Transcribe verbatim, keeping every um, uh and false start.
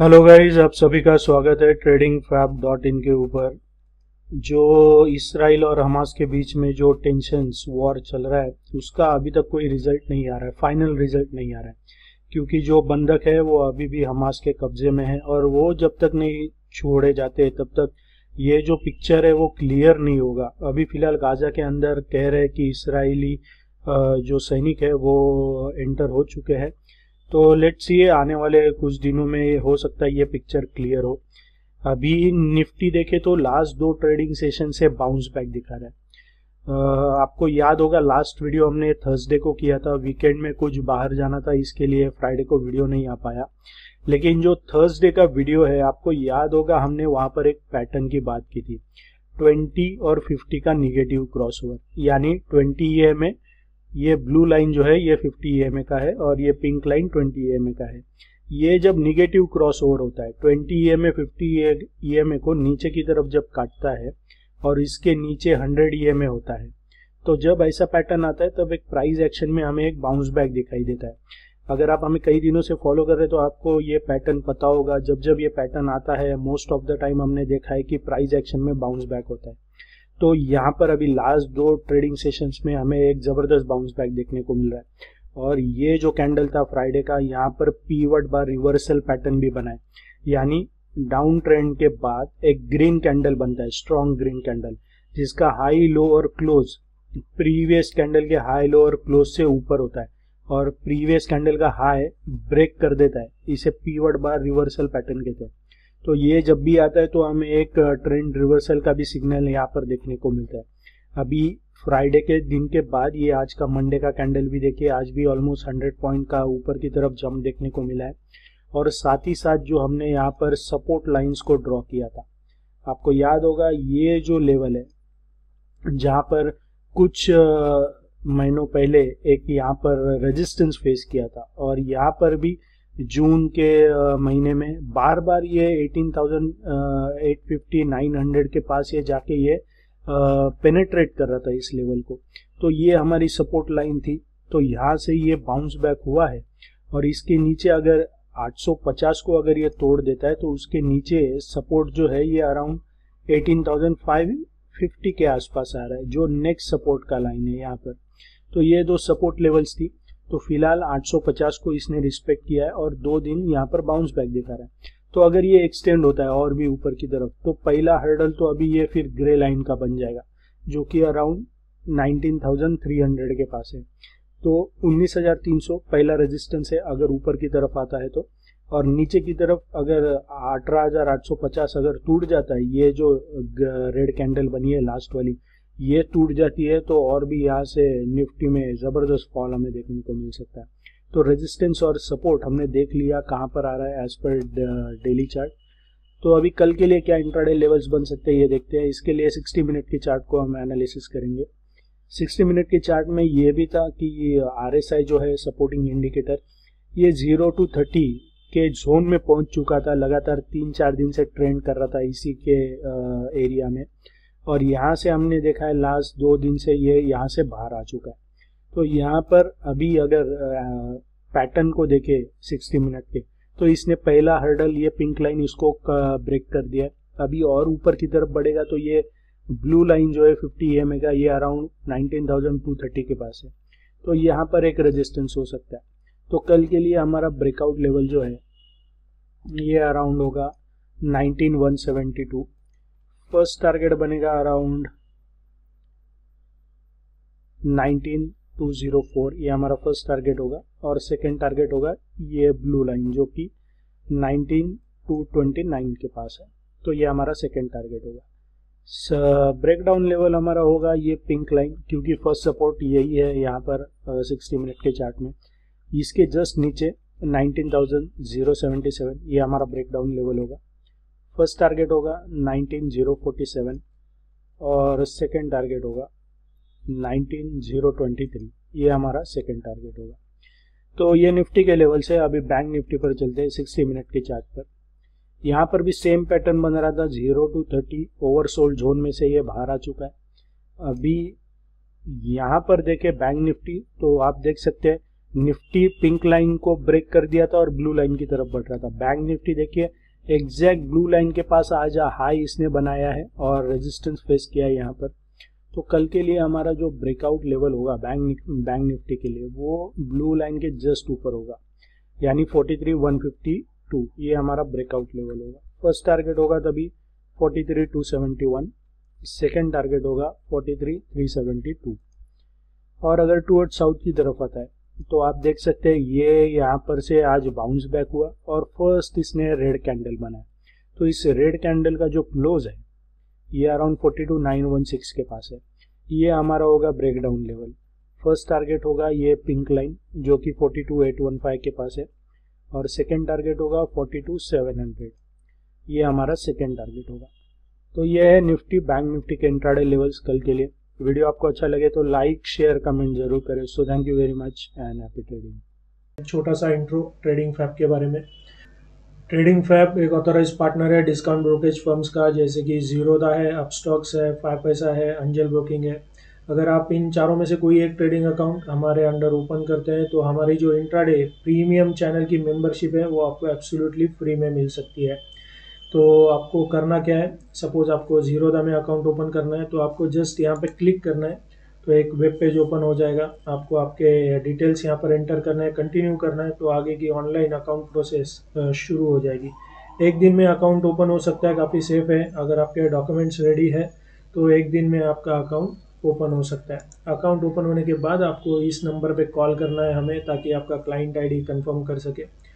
Hello guys, आप सभी का स्वागत है ट्रेडिंग फैब डॉट इन के ऊपर। जो इसराइल और हमास के बीच में जो टेंशन्स वॉर चल रहा है उसका अभी तक कोई रिजल्ट नहीं आ रहा है, फाइनल रिजल्ट नहीं आ रहा है, क्योंकि जो बंधक है वो अभी भी हमास के कब्जे में है और वो जब तक नहीं छोड़े जाते तब तक ये जो पिक्चर है वो क्लियर नहीं होगा। अभी फिलहाल गाजा के अंदर कह रहे हैं कि इसराइली जो सैनिक है वो एंटर हो चुके हैं, तो लेट्स सी आने वाले कुछ दिनों में हो सकता है ये पिक्चर क्लियर हो। अभी निफ्टी देखे तो लास्ट दो ट्रेडिंग सेशन से बाउंस बैक दिखा रहा है। uh, आपको याद होगा लास्ट वीडियो हमने थर्सडे को किया था, वीकेंड में कुछ बाहर जाना था इसके लिए फ्राइडे को वीडियो नहीं आ पाया, लेकिन जो थर्सडे का वीडियो है आपको याद होगा हमने वहां पर एक पैटर्न की बात की थी, ट्वेंटी और फिफ्टी का निगेटिव क्रॉसओवर, यानी ट्वेंटी ई एम ए, ये ब्लू लाइन जो है ये फिफ्टी ई एम ए का है और ये pink line twenty E M A का है। ये जब निगेटिव क्रॉस ओवर होता है twenty E M A fifty E M A को नीचे की तरफ जब काटता है और इसके नीचे हंड्रेड ई एम ए होता है, तो जब ऐसा पैटर्न आता है तब एक प्राइस एक्शन में हमें एक बाउंस बैक दिखाई देता है। अगर आप हमें कई दिनों से फॉलो कर रहे हैं तो आपको ये पैटर्न पता होगा, जब जब ये पैटर्न आता है मोस्ट ऑफ द टाइम हमने देखा है कि प्राइस एक्शन में बाउंस बैक होता है। तो यहाँ पर अभी लास्ट दो ट्रेडिंग सेशंस में हमें एक जबरदस्त बाउंस बैक देखने को मिल रहा है और ये जो कैंडल था फ्राइडे का, यहाँ पर पीवट बार रिवर्सल पैटर्न भी बना है, यानी डाउन ट्रेंड के बाद एक ग्रीन कैंडल बनता है, स्ट्रॉन्ग ग्रीन कैंडल, जिसका हाई लो और क्लोज प्रीवियस कैंडल के हाई लो और क्लोज से ऊपर होता है और प्रीवियस कैंडल का हाई ब्रेक कर देता है। इसे पीवट बार रिवर्सल पैटर्न कहते हैं। तो ये जब भी आता है तो हमें एक ट्रेंड रिवर्सल का भी सिग्नल यहाँ पर देखने को मिलता है। अभी फ्राइडे के दिन के बाद ये आज का मंडे का कैंडल भी देखिए, आज भी ऑलमोस्ट हंड्रेड पॉइंट का ऊपर की तरफ जंप देखने को मिला है और साथ ही साथ जो हमने यहाँ पर सपोर्ट लाइंस को ड्रॉ किया था, आपको याद होगा ये जो लेवल है जहाँ पर कुछ महीनों पहले एक यहाँ पर रेजिस्टेंस फेस किया था और यहाँ पर भी जून के महीने में बार बार ये eighteen thousand eight fifty nine hundred के पास ये जाके ये पेनेट्रेट कर रहा था इस लेवल को, तो ये हमारी सपोर्ट लाइन थी। तो यहाँ से ये बाउंस बैक हुआ है और इसके नीचे अगर आठ सौ पचास को अगर ये तोड़ देता है तो उसके नीचे सपोर्ट जो है ये around eighteen thousand five fifty के आसपास आ रहा है, जो नेक्स्ट सपोर्ट का लाइन है यहाँ पर। तो ये दो सपोर्ट लेवल्स थी, तो फिलहाल आठ सौ पचास को इसने रिस्पेक्ट किया है और दो दिन यहाँ पर बाउंस बैक दिखा रहा है। तो अगर ये एक्सटेंड होता है और भी ऊपर की तरफ तो पहला हर्डल तो अभी ये फिर ग्रे लाइन का बन जाएगा, जो कि around nineteen thousand three hundred के पास है। तो उन्नीस हज़ार तीन सौ पहला रेजिस्टेंस है अगर ऊपर की तरफ आता है तो, और नीचे की तरफ अगर अठारह हज़ार आठ सौ पचास अगर टूट जाता है, ये जो रेड कैंडल बनी है लास्ट वाली ये टूट जाती है तो और भी यहाँ से निफ्टी में ज़बरदस्त फॉल हमें देखने को मिल सकता है। तो रेजिस्टेंस और सपोर्ट हमने देख लिया कहाँ पर आ रहा है एज पर डेली चार्ट। तो अभी कल के लिए क्या इंट्राडे लेवल्स बन सकते हैं ये देखते हैं। इसके लिए सिक्सटी मिनट की चार्ट को हम एनालिसिस करेंगे। सिक्सटी मिनट की चार्ट में ये भी था कि आर एस आई जो है सपोर्टिंग इंडिकेटर, ये जीरो टू थर्टी के जोन में पहुंच चुका था, लगातार तीन चार दिन से ट्रेंड कर रहा था इसी के एरिया में, और यहाँ से हमने देखा है लास्ट दो दिन से ये यहाँ से बाहर आ चुका है। तो यहाँ पर अभी अगर पैटर्न को देखे सिक्सटी मिनट के, तो इसने पहला हर्डल ये पिंक लाइन इसको ब्रेक कर दिया है। अभी और ऊपर की तरफ बढ़ेगा तो ये ब्लू लाइन जो है फिफ्टी ई एम ए का, ये around nineteen thousand two thirty के पास है, तो यहाँ पर एक रेजिस्टेंस हो सकता है। तो कल के लिए हमारा ब्रेकआउट लेवल जो है ये अराउंड होगा nineteen one seventy two. First target बनेगा around nineteen two zero four, ये हमारा फर्स्ट टारगेट होगा, और सेकंड टारगेट होगा ये ब्लू लाइन जो कि नाइनटीन टू ट्वेंटी नाइन के पास है, तो ये हमारा सेकंड टारगेट होगा। ब्रेकडाउन लेवल हमारा होगा ये पिंक लाइन, क्योंकि फर्स्ट सपोर्ट यही है यहाँ पर सिक्सटी मिनट के चार्ट में। इसके जस्ट नीचे नाइनटीन थाउजेंड सेवेंटी सेवन, ये हमारा ब्रेकडाउन लेवल होगा। फर्स्ट टारगेट होगा नाइनटीन थाउजेंड फोर्टी सेवन और सेकंड टारगेट होगा नाइनटीन थाउजेंड ट्वेंटी थ्री, ये हमारा सेकंड टारगेट होगा। तो ये निफ्टी के लेवल से अभी बैंक निफ्टी पर चलते हैं सिक्सटी मिनट के चार्ट पर। यहाँ पर भी सेम पैटर्न बन रहा था, zero to thirty oversold zone में से ये बाहर आ चुका है। अभी यहाँ पर देखें बैंक निफ्टी, तो आप देख सकते हैं निफ्टी पिंक लाइन को ब्रेक कर दिया था और ब्लू लाइन की तरफ बढ़ रहा था। बैंक निफ्टी देखिए एग्जैक्ट ब्लू लाइन के पास आज हाई इसने बनाया है और रेजिस्टेंस फेस किया है यहाँ पर। तो कल के लिए हमारा जो ब्रेकआउट लेवल होगा बैंक बैंक निफ्टी के लिए वो ब्लू लाइन के जस्ट ऊपर होगा, यानी forty three one fifty two, ये हमारा ब्रेकआउट लेवल होगा। फर्स्ट टारगेट होगा तभी forty three two seventy one, second target होगा forty three three seventy two. और अगर टूवर्ड साउथ की तरफ आता है तो आप देख सकते हैं ये यहाँ पर से आज बाउंस बैक हुआ और फर्स्ट इसने रेड कैंडल बनाया। तो इस रेड कैंडल का जो क्लोज है ये around forty two nine one six के पास है, ये हमारा होगा ब्रेकडाउन लेवल। फर्स्ट टारगेट होगा ये पिंक लाइन जो कि forty two eight one five के पास है और सेकेंड टारगेट होगा फोर्टी टू सेवन हंड्रेड, ये हमारा सेकेंड टारगेट होगा। तो ये है निफ्टी बैंक निफ्टी के इंट्राडे लेवल्स कल के लिए। वीडियो आपको अच्छा लगे तो लाइक शेयर कमेंट जरूर करें। So thank you very much and happy trading. छोटा सा इंट्रो ट्रेडिंग फैब के बारे में। ट्रेडिंग फैब एक ऑथराइज पार्टनर है डिस्काउंट ब्रोकरेज फर्म्स का, जैसे कि जीरोदा है, अपस्टॉक्स है, फाइव पैसा है, अंजल ब्रोकिंग है। अगर आप इन चारों में से कोई एक ट्रेडिंग अकाउंट हमारे अंडर ओपन करते हैं तो हमारी जो इंट्राडे प्रीमियम चैनल की मेंबरशिप है वो आपको एब्सोल्युटली फ्री में मिल सकती है। तो आपको करना क्या है, सपोज आपको जीरोदा में अकाउंट ओपन करना है तो आपको जस्ट यहाँ पे क्लिक करना है तो एक वेब पेज ओपन हो जाएगा। आपको आपके डिटेल्स यहाँ पर एंटर करना है, कंटिन्यू करना है तो आगे की ऑनलाइन अकाउंट प्रोसेस शुरू हो जाएगी। एक दिन में अकाउंट ओपन हो सकता है, काफ़ी सेफ है। अगर आपके डॉक्यूमेंट्स रेडी है तो एक दिन में आपका अकाउंट ओपन हो सकता है। अकाउंट ओपन होने के बाद आपको इस नंबर पे कॉल करना है हमें, ताकि आपका क्लाइंट आईडी कंफर्म कर सके।